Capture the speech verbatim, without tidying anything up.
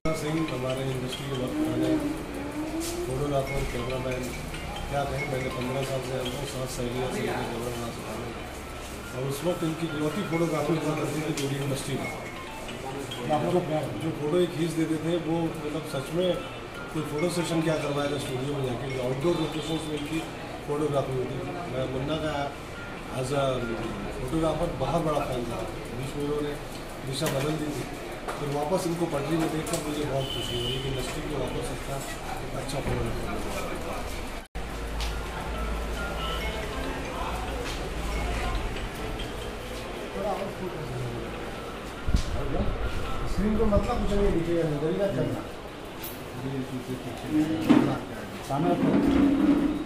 सिंह हमारे इंडस्ट्री के वक्त पहले फोटोग्राफर कैमरामैन क्या कहें, मैंने पंद्रह साल से हम लोग सात सहेलियाँ से कैमरा बना सिखाने और उस वक्त इनकी इकलौती फोटोग्राफी हुआ करती थी पूरी इंडस्ट्री में। जो फोटो ही खींच देते थे वो मतलब सच में कोई फ़ोटो सेशन क्या करवाया था स्टूडियो में जाके, जो आउटडोर लोकेशन में इनकी फोटोग्राफी होती थी। मैं मुन्ना का एज अ फोटोग्राफर बहुत बड़ा फैन था। बीच में उन्होंने दिशा बदल दी थी, फिर वापस इनको पटरी में देखकर मुझे बहुत खुशी हुई कि इंडस्ट्री को वापस अच्छा एक अच्छा फोटोग्राफर। स्क्रीन को मतलब कुछ नहीं दिखेगा, नजरिया चलना।